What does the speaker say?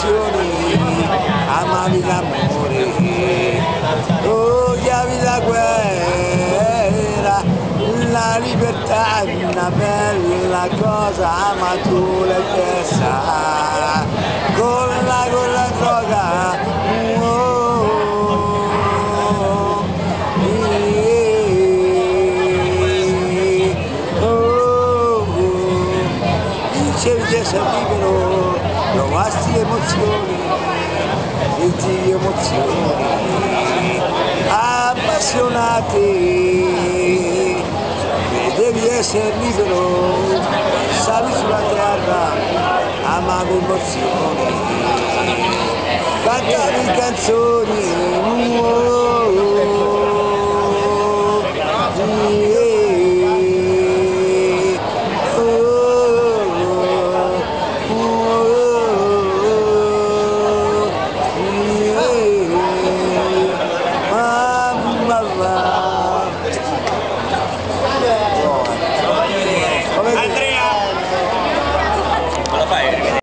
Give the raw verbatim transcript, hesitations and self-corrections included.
emozioni, amavi l'amore, odiavi la guerra, la libertà è una bella cosa, ma tu l'hai persa con la, con la droga. Oh, oh, oh, dicevi di essere libero, provasti le emozioni, senti emozioni appassionate, vedevi essere libero, stavi sulla terra, amavi emozioni, cantavi canzoni, oh, oh, oh.